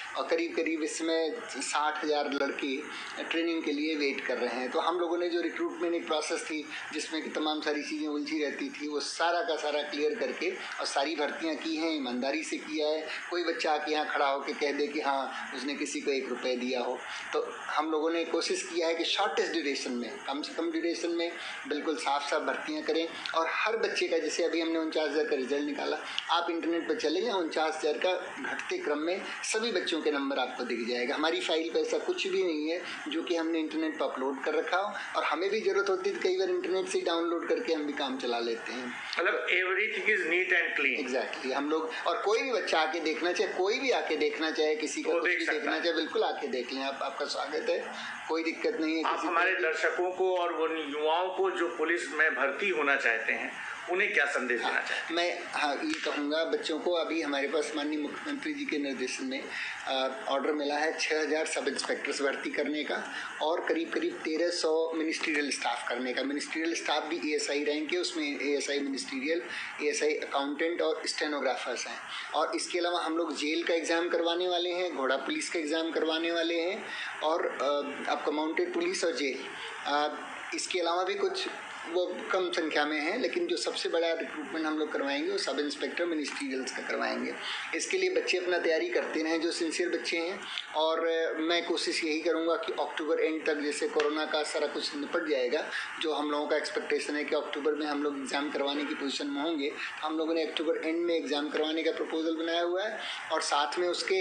और करीब करीब इसमें 60,000 लड़के ट्रेनिंग के लिए वेट कर रहे हैं। तो हम लोगों ने जो रिक्रूटमेंट प्रोसेस थी जिसमें कि तमाम सारी चीज़ें उलझी रहती थी वो सारा का सारा क्लियर करके और सारी भर्तियां की हैं, ईमानदारी से किया है। कोई बच्चा आके यहाँ खड़ा होकर कह दे कि हाँ उसने किसी को 1 रुपये दिया हो। तो हम लोगों ने कोशिश किया है कि शॉर्टेस्ट ड्यूरेशन में, कम से कम ड्यूरेशन में बिल्कुल साफ साफ भर्तियाँ करें। और हर बच्चे का, जैसे अभी हमने 49,000 का रिजल्ट निकाला, आप इंटरनेट पर चले जाएँ, 49,000 का घटते क्रम में सभी बच्चों के नंबर आपको दिख जाएगा। हमारी फाइल पर ऐसा कुछ भी नहीं है जो कि हमने इंटरनेट पर अपलोड कर रखा हो, और हमें भी जरूरत होती है कई बार इंटरनेट से डाउनलोड करके हम भी काम चला लेते हैं। मतलब everything is neat and clean. Exactly. हम लोग, और कोई भी बच्चा आके देखना चाहे, कोई भी आके देखना चाहे, किसी का कुछ भी देखना चाहे, बिल्कुल आके देख लें। आपका स्वागत है, कोई दिक्कत नहीं है। आप हमारे दर्शकों को और वो युवाओं को जो पुलिस में भर्ती होना चाहते हैं उन्हें क्या संदेश देना चाहते हैं? मैं ये कहूँगा बच्चों को, अभी हमारे पास माननीय मुख्यमंत्री जी के निर्देशन में ऑर्डर मिला है 6,000 सब इंस्पेक्टर्स भर्ती करने का और करीब 1300 मिनिस्ट्रियल स्टाफ करने का। मिनिस्ट्रियल स्टाफ भी ASI रैंक है, उसमें ASI मिनिस्ट्रियल, ASI अकाउंटेंट और स्टेनोग्राफर्स हैं। और इसके अलावा हम लोग जेल का एग्ज़ाम करवाने वाले हैं, घोड़ा पुलिस का एग्ज़ाम करवाने वाले हैं, और आपका माउंटेड पुलिस और जेल। इसके अलावा भी कुछ वो कम संख्या में है, लेकिन जो सबसे बड़ा रिक्रूटमेंट हम लोग करवाएंगे वो सब इंस्पेक्टर मिनिस्ट्रियल्स का करवाएंगे। इसके लिए बच्चे अपना तैयारी करते रहें जो सिंसियर बच्चे हैं, और मैं कोशिश यही करूंगा कि अक्टूबर एंड तक, जैसे कोरोना का सारा कुछ निपट जाएगा, जो हम लोगों का एक्सपेक्टेशन है कि अक्टूबर में हम लोग एग्ज़ाम करवाने की पोजीशन में होंगे, हम लोगों ने अक्टूबर एंड में एग्ज़ाम करवाने का प्रपोजल बनाया हुआ है, और साथ में उसके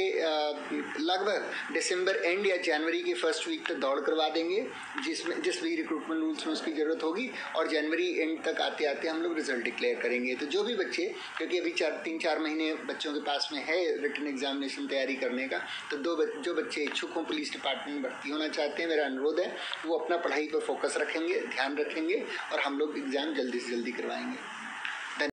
लगभग दिसंबर एंड या जनवरी के फर्स्ट वीक तक दौड़ करवा देंगे, जिस भी रिक्रूटमेंट रूल्स में उसकी ज़रूरत होगी, और जनवरी एंड तक आते आते हम लोग रिजल्ट डिक्लेयर करेंगे। तो जो भी बच्चे, क्योंकि अभी 3-4 महीने बच्चों के पास में है रिटन एग्जामिनेशन तैयारी करने का, तो जो बच्चे इच्छुक हों, पुलिस डिपार्टमेंट में भर्ती होना चाहते हैं, मेरा अनुरोध है वो अपना पढ़ाई पर फोकस रखेंगे, ध्यान रखेंगे, और हम लोग एग्ज़ाम जल्दी से जल्दी करवाएंगे।